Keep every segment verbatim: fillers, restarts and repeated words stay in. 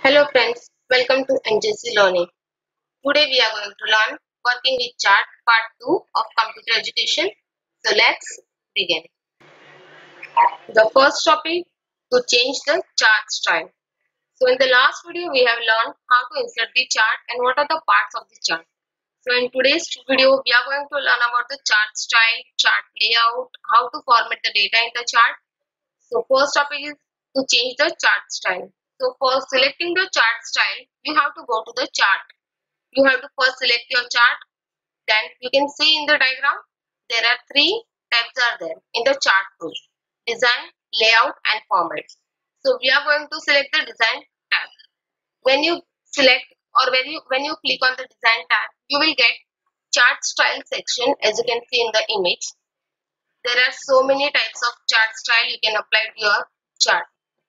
Hello friends, welcome to N J C Learning. Today we are going to learn working with chart part two of computer education. So let's begin. The first topic, to change the chart style. So in the last video we have learned how to insert the chart and what are the parts of the chart. So in today's video we are going to learn about the chart style, chart layout, how to format the data in the chart. So first topic is to change the chart style. So for selecting the chart style, you have to go to the chart. You have to first select your chart. Then you can see in the diagram, there are three tabs are there in the chart tool. Design, layout and format. So we are going to select the design tab. When you select or when you, when you click on the design tab, you will get chart style section as you can see in the image. There are so many types of chart style you can apply to your chart.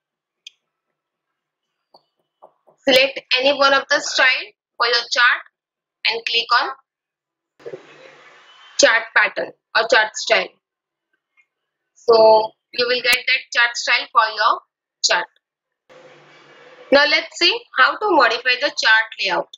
Select any one of the style for your chart and click on chart pattern or chart style. So you will get that chart style for your chart. Now let's see how to modify the chart layout.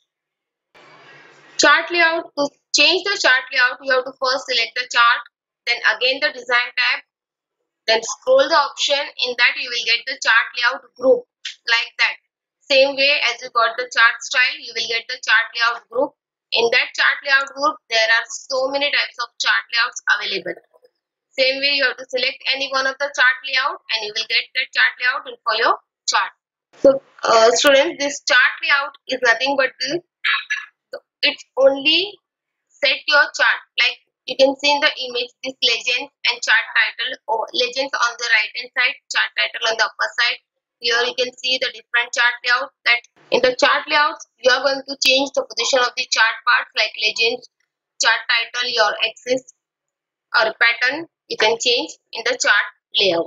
Chart layout, to change the chart layout, you have to first select the chart, then again the design tab, then scroll the option. In that you will get the chart layout group like that. Same way as you got the chart style, you will get the chart layout group. In that chart layout group, there are so many types of chart layouts available. Same way you have to select any one of the chart layout and you will get that chart layout for your chart. So uh, students, this chart layout is nothing but the, it's only set your chart. Like you can see in the image, this legend and chart title, or legends on the right hand side, chart title on the upper side. Here you can see the different chart layout. That in the chart layouts, you are going to change the position of the chart parts like legends, chart title, your axis or pattern. You can change in the chart layout.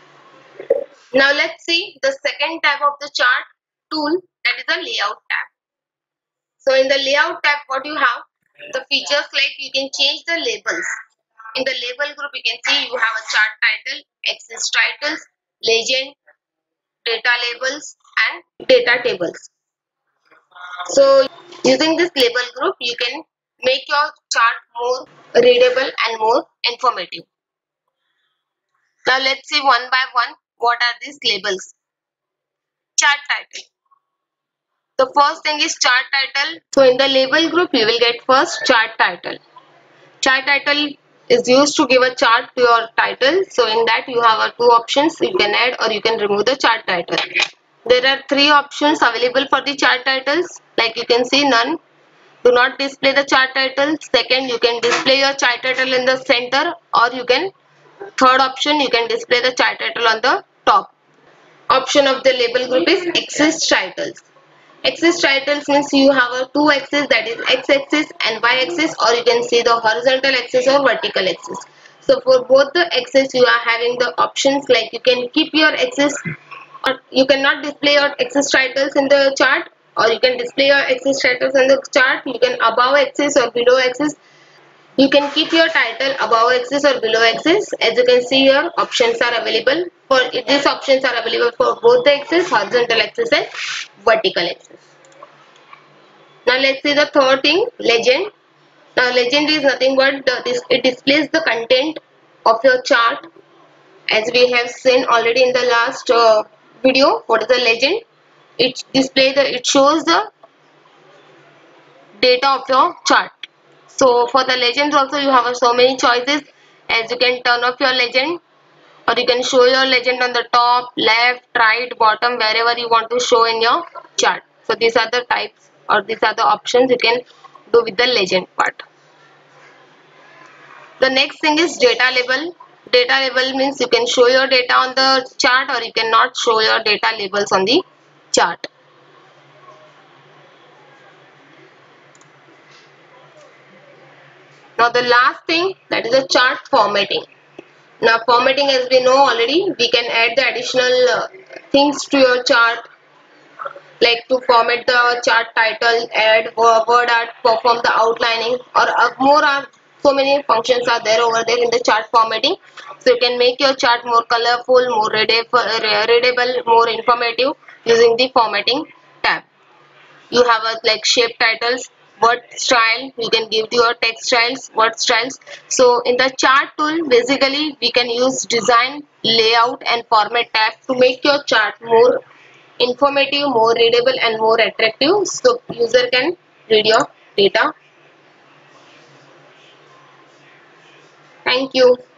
Now let's see the second tab of the chart tool, that is the layout tab. So in the layout tab, what you have? The features like you can change the labels. In the label group, you can see you have a chart title, axis titles, legend, data labels and data tables. So using this label group, you can make your chart more readable and more informative. Now let's see one by one what are these labels. Chart title. The first thing is chart title. So in the label group, you will get first chart title. Chart title is used to give a chart to your title. So in that you have two options. You can add or you can remove the chart title. There are three options available for the chart titles. Like you can see, none. Do not display the chart title. Second, you can display your chart title in the center, or you can, third option, you can display the chart title on the top. Option of the label group is axis titles. Axis titles means you have a two axis, that is x-axis and y-axis, or you can see the horizontal axis or vertical axis. So for both the axis you are having the options like you can keep your axis, or you cannot display your axis titles in the chart, or you can display your axis titles in the chart. You can above axis or below axis. You can keep your title above axis or below axis. As you can see here, options are available. For these options are available for both the axis, horizontal axis and vertical axis. Now let's see the third thing, legend. Now legend is nothing but the, this, it displays the content of your chart. As we have seen already in the last uh, video, what is the legend? It displays the, it shows the data of your chart. So for the legends also you have so many choices, as you can turn off your legend, or you can show your legend on the top, left, right, bottom, wherever you want to show in your chart. So these are the types, or these are the options you can do with the legend part. The next thing is data label. Data label means you can show your data on the chart, or you cannot show your data labels on the chart. Now the last thing, that is the chart formatting. Now formatting, as we know already, we can add the additional uh, things to your chart, like to format the chart title, add word art, perform the outlining, or uh, more are so many functions are there over there in the chart formatting. So you can make your chart more colorful, more readable, more informative using the formatting tab. You have a like shape titles, word style, you can give your text styles, word styles. So in the chart tool, basically we can use design, layout and format tab to make your chart more informative, more readable and more attractive, so user can read your data. Thank you.